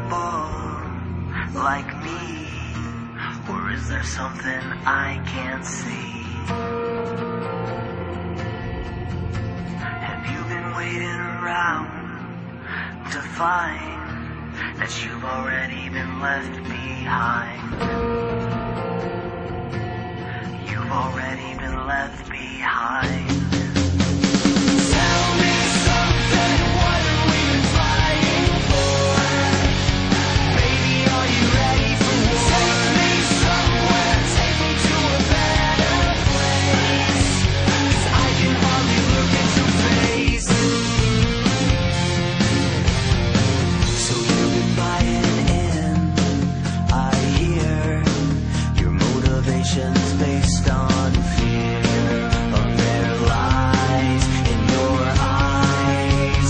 people like me? Or is there something I can't see? Have you been waiting around to find that you've already been left behind? You've already been left behind. Tell me something, what have we been fighting for? Baby, are you ready for war? Take me somewhere, take me to a better place, 'cause I can hardly look at your face. So you've been buying in, I hear your motivation's based on fear of their lies in your eyes.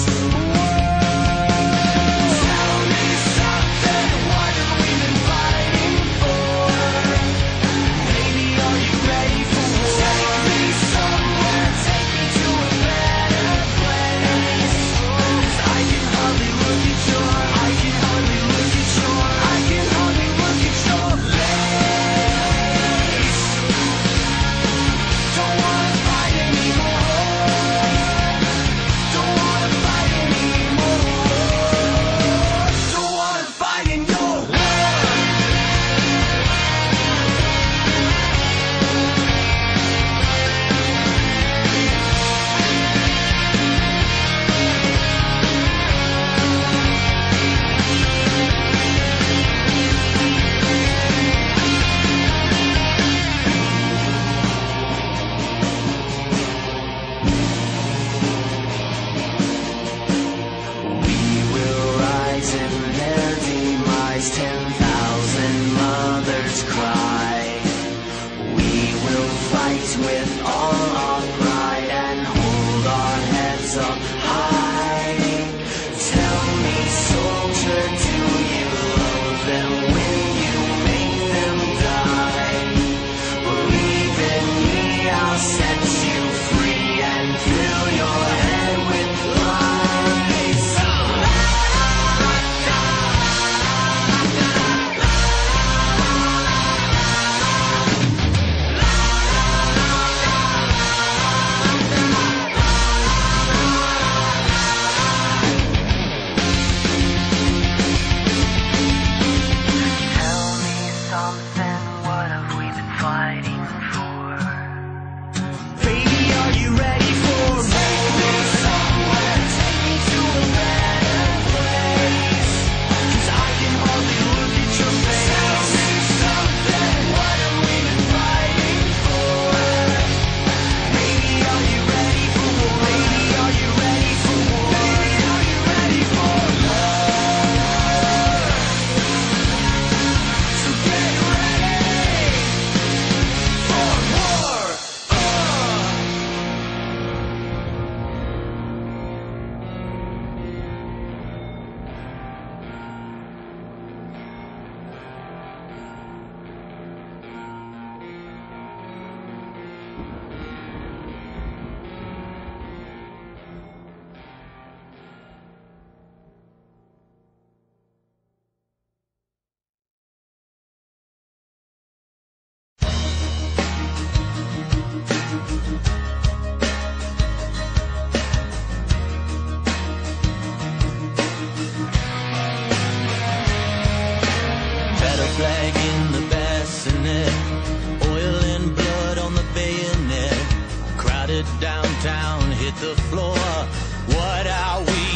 Tell me something, what have we been fighting for? Baby, are you ready for war? Take me somewhere, take me to a better place, 'cause I can hardly look at your, I can hardly look at your, I can hardly look at your face. Don't wanna fight anymore. Don't wanna fight anymore. Don't wanna fight in your world. We will rise in their demise, 10,000 mothers cry. We will fight with all our pride and hold our heads up high. Tell me, soldier, do you love them when you make them die? Believe in me, I'll set you free and fill your head with lies. Tell me something, what have we been fighting for? Baby, are you ready for more? Take me somewhere, take me to a better place, 'cause I can hardly look at your face. Tell me something, what have we been fighting for? Baby, are you ready for war? Baby, are you ready for war? Baby, are you ready for love? So get ready for war. Better flag in the bassinet, oil and blood on the bayonet. Crowded downtown, hit the floor. What are we